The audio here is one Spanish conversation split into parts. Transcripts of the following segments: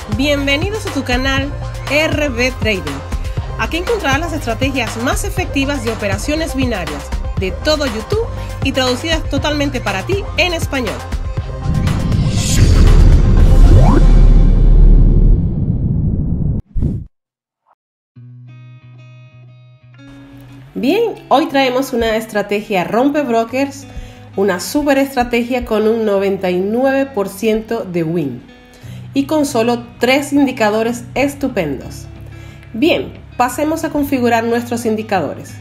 Bienvenidos a tu canal RB Trading. Aquí encontrarás las estrategias más efectivas de operaciones binarias de todo YouTube y traducidas totalmente para ti en español. Bien, hoy traemos una estrategia rompebrokers, una super estrategia con un 99% de win y con solo 3 indicadores estupendos. Bien, pasemos a configurar nuestros indicadores.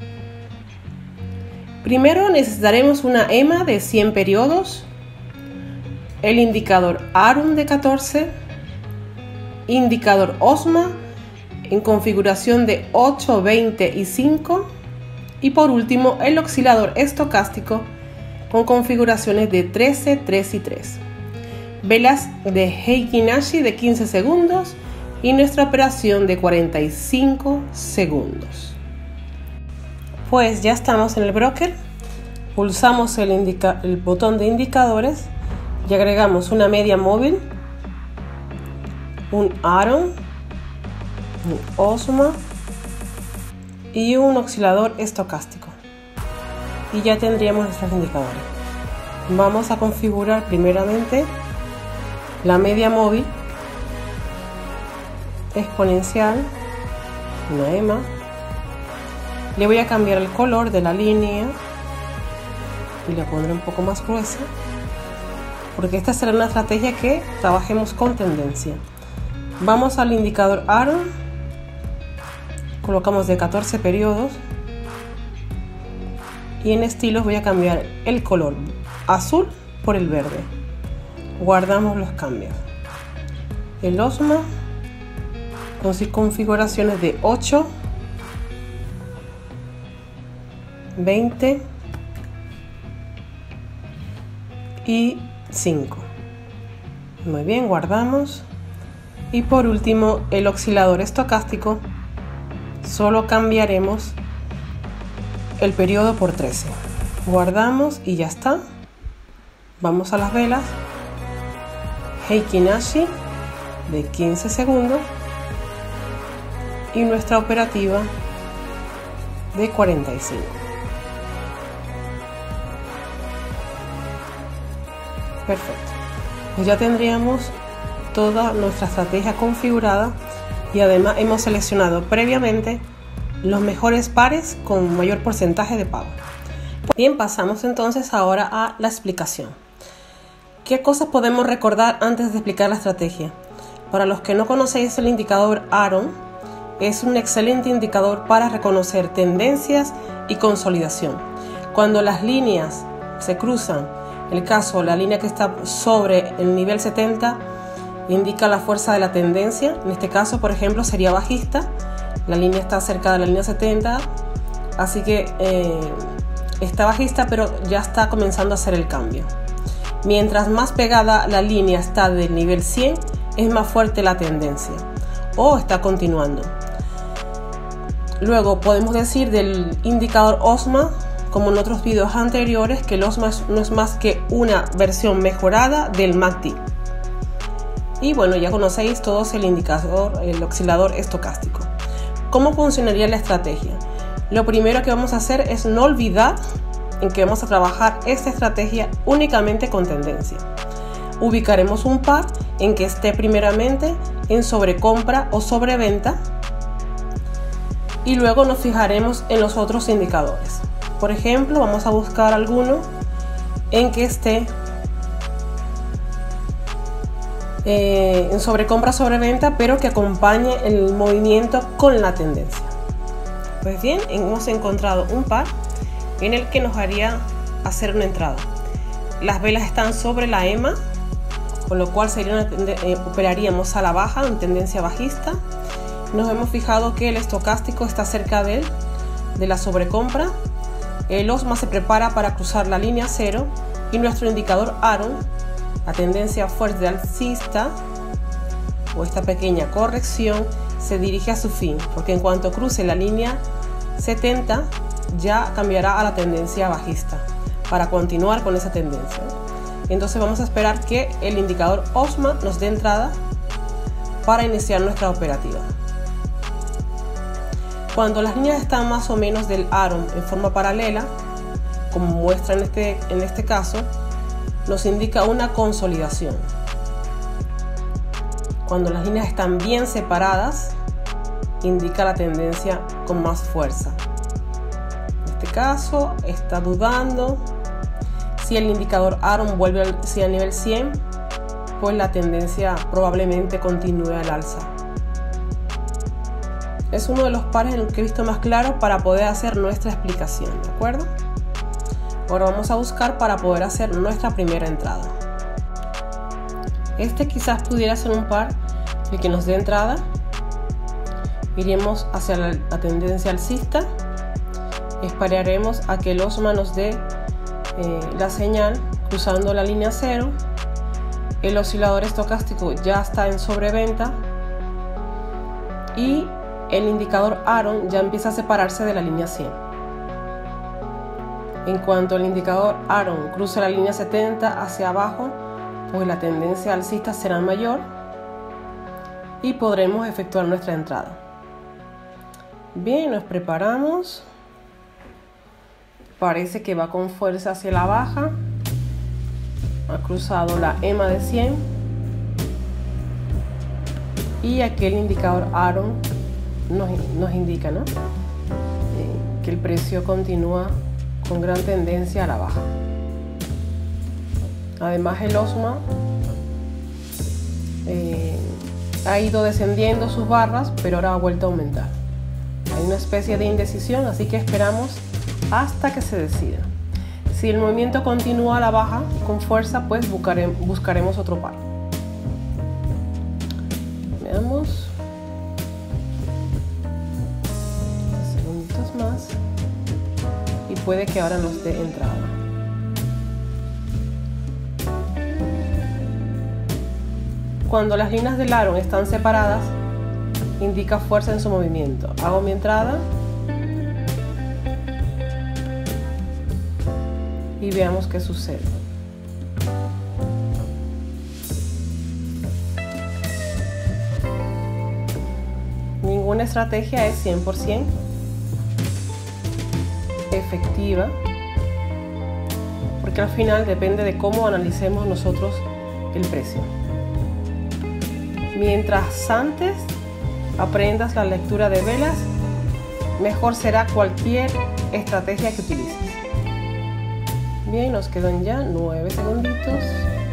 Primero necesitaremos una EMA de 100 periodos, el indicador ARUN de 14, indicador OSMA en configuración de 8, 20 y 5 y por último el oscilador estocástico con configuraciones de 13, 3 y 3. Velas de Heikin Ashi de 15 segundos y nuestra operación de 45 segundos. Pues ya estamos en el broker, pulsamos el botón de indicadores y agregamos una media móvil, un ARUN, un OSMA y un oscilador estocástico. Y ya tendríamos nuestros indicadores. Vamos a configurar primeramente la media móvil exponencial, una EMA. Le voy a cambiar el color de la línea y la pondré un poco más gruesa porque esta será una estrategia que trabajemos con tendencia. Vamos al indicador ARUN, colocamos de 14 periodos y en estilos voy a cambiar el color azul por el verde. Guardamos los cambios. El OSMA con sus configuraciones de 8, 20 y 5. Muy bien, guardamos. Y por último el oscilador estocástico, solo cambiaremos el periodo por 13. Guardamos y ya está. Vamos a las velas Heikin Ashi de 15 segundos y nuestra operativa de 45. Perfecto, pues ya tendríamos toda nuestra estrategia configurada y además hemos seleccionado previamente los mejores pares con mayor porcentaje de pago. Bien, pasamos entonces ahora a la explicación. ¿Qué cosas podemos recordar antes de explicar la estrategia? Para los que no conocéis, el indicador ARUN es un excelente indicador para reconocer tendencias y consolidación. Cuando las líneas se cruzan, en el caso la línea que está sobre el nivel 70 indica la fuerza de la tendencia. En este caso, por ejemplo, sería bajista. La línea está cerca de la línea 70, así que está bajista, pero ya está comenzando a hacer el cambio. Mientras más pegada la línea está del nivel 100, es más fuerte la tendencia o está continuando. Luego podemos decir del indicador OSMA, como en otros videos anteriores, que el OSMA no es más que una versión mejorada del MACD. Y bueno, ya conocéis todos el indicador, el oscilador estocástico. ¿Cómo funcionaría la estrategia? Lo primero que vamos a hacer es no olvidar en que vamos a trabajar esta estrategia únicamente con tendencia. Ubicaremos un par en que esté primeramente en sobrecompra o sobreventa y luego nos fijaremos en los otros indicadores. Por ejemplo, vamos a buscar alguno en que esté en sobrecompra sobreventa, pero que acompañe el movimiento con la tendencia. Pues bien, hemos encontrado un par en el que nos haría hacer una entrada. Las velas están sobre la EMA, con lo cual operaríamos a la baja en tendencia bajista. Nos hemos fijado que el estocástico está cerca de la sobrecompra. El OSMA se prepara para cruzar la línea 0 y nuestro indicador ARUN, la tendencia fuerte alcista o esta pequeña corrección, se dirige a su fin, porque en cuanto cruce la línea 70 ya cambiará a la tendencia bajista para continuar con esa tendencia. Entonces vamos a esperar que el indicador OSMA nos dé entrada para iniciar nuestra operativa. Cuando las líneas están más o menos del aro en forma paralela, como muestra en este caso, nos indica una consolidación. Cuando las líneas están bien separadas, indica la tendencia con más fuerza. En este caso, está dudando. Si el indicador Aron vuelve al nivel 100, pues la tendencia probablemente continúe al alza. Es uno de los pares en los que he visto más claro para poder hacer nuestra explicación, ¿de acuerdo? Ahora vamos a buscar para poder hacer nuestra primera entrada. Este quizás pudiera ser un par el que nos dé entrada. Iremos hacia la tendencia alcista. Esperaremos a que el OSMA nos dé la señal cruzando la línea 0. El oscilador estocástico ya está en sobreventa y el indicador Aron ya empieza a separarse de la línea 100. En cuanto el indicador Aron cruce la línea 70 hacia abajo, pues la tendencia alcista será mayor y podremos efectuar nuestra entrada. Bien, nos preparamos. Parece que va con fuerza hacia la baja. Ha cruzado la EMA de 100 y aquí el indicador Aron nos indica, ¿no? Que el precio continúa con gran tendencia a la baja. Además, el OSMA ha ido descendiendo sus barras, pero ahora ha vuelto a aumentar. Hay una especie de indecisión, así que esperamos hasta que se decida. Si el movimiento continúa a la baja con fuerza, pues buscaremos otro par. Veamos. Unos segunditos más. Y puede que ahora nos dé entrada. Cuando las líneas del Aron están separadas, indica fuerza en su movimiento. Hago mi entrada. Y veamos qué sucede. Ninguna estrategia es 100% efectiva, porque al final depende de cómo analicemos nosotros el precio. Mientras antes aprendas la lectura de velas, mejor será cualquier estrategia que utilices. Bien, nos quedan ya 9 segunditos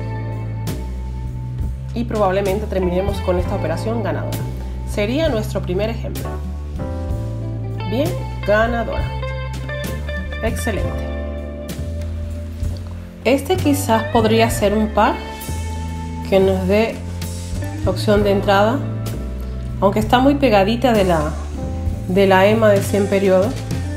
y probablemente terminemos con esta operación ganadora. Sería nuestro primer ejemplo. Bien, ganadora. Excelente. Este quizás podría ser un par que nos dé opción de entrada, aunque está muy pegadita de la EMA de 100 periodos.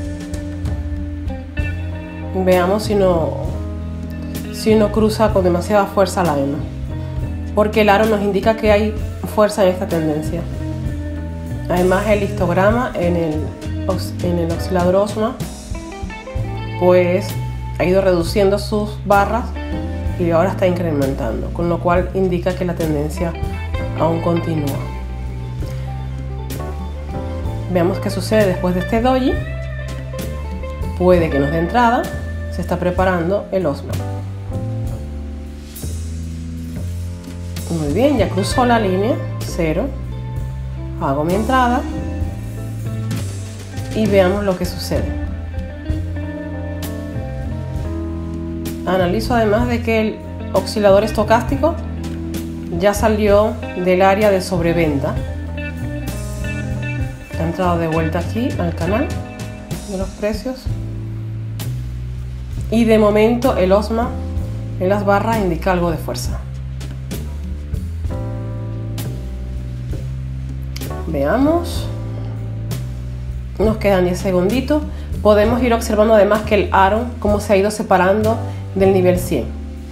Veamos si no cruza con demasiada fuerza la EMA, porque el aro nos indica que hay fuerza en esta tendencia. Además, el histograma en el oscilador OSMA pues ha ido reduciendo sus barras y ahora está incrementando, con lo cual indica que la tendencia aún continúa. Veamos qué sucede después de este doji. Puede que nos dé entrada. Se está preparando el OSMA. Muy bien, ya cruzó la línea 0. Hago mi entrada y veamos lo que sucede. Analizo además de que el oscilador estocástico ya salió del área de sobreventa. Ha entrado de vuelta aquí al canal de los precios. Y de momento el OSMA en las barras indica algo de fuerza. Veamos. Nos quedan 10 segunditos. Podemos ir observando además que el Aron cómo se ha ido separando del nivel 100.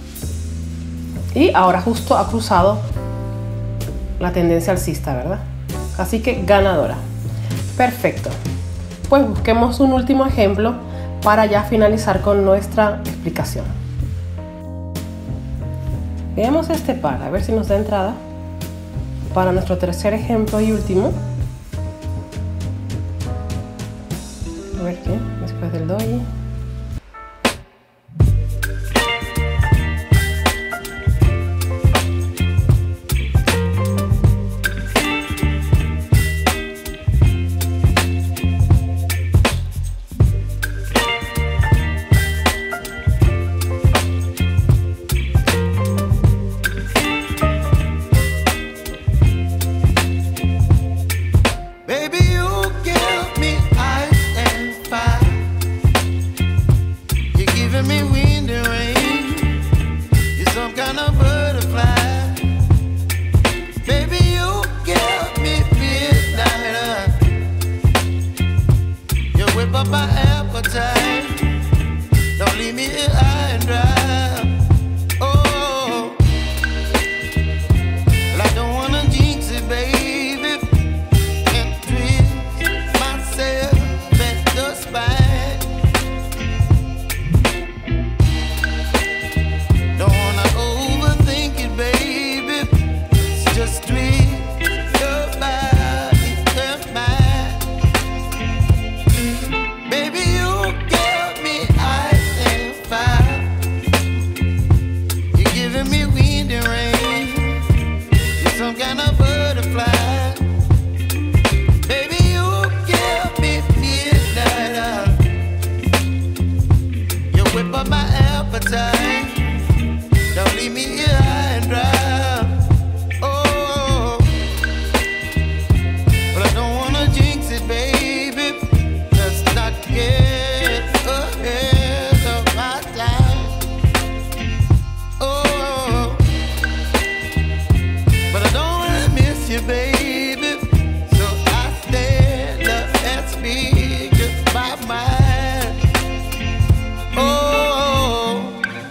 Y ahora justo ha cruzado la tendencia alcista, ¿verdad? Así que ganadora. Perfecto. Pues busquemos un último ejemplo para ya finalizar con nuestra explicación. Veamos este par, a ver si nos da entrada. para nuestro tercer ejemplo y último. A ver qué, después del doji. Me wind and rain, you're some kind of butterfly. Baby, you give me midnight. You whip up my appetite. Don't leave me here high and dry. Oh, well, I don't wanna jinx it, baby, and twist myself at the spine. Just twist your body and mine. Baby, you give me ice and fire. You're giving me wind and rain. You're some kind of butterfly. Baby, you give me midnight. You whip up my appetite. Don't leave me here high and dry. Baby, so I stand up and speak just my mind. Oh,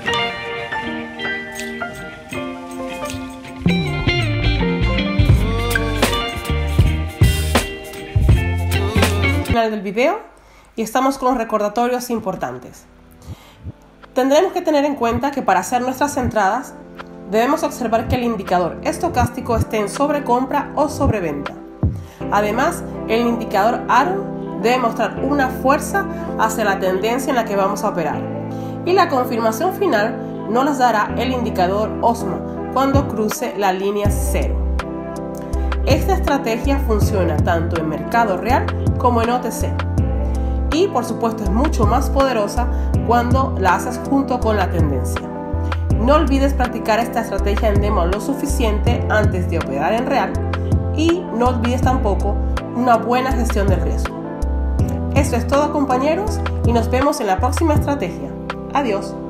Final del video y estamos con los recordatorios importantes. Tendremos que tener en cuenta que para hacer nuestras entradas debemos observar que el indicador estocástico esté en sobrecompra o sobreventa. Además, el indicador ARON debe mostrar una fuerza hacia la tendencia en la que vamos a operar. Y la confirmación final nos las dará el indicador OSMA cuando cruce la línea 0. Esta estrategia funciona tanto en mercado real como en OTC. Y por supuesto es mucho más poderosa cuando la haces junto con la tendencia. No olvides practicar esta estrategia en demo lo suficiente antes de operar en real y no olvides tampoco una buena gestión del riesgo. Eso es todo, compañeros, y nos vemos en la próxima estrategia. Adiós.